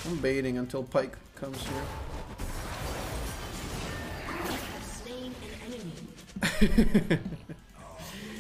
I'm baiting until Pike comes here. Slain an enemy.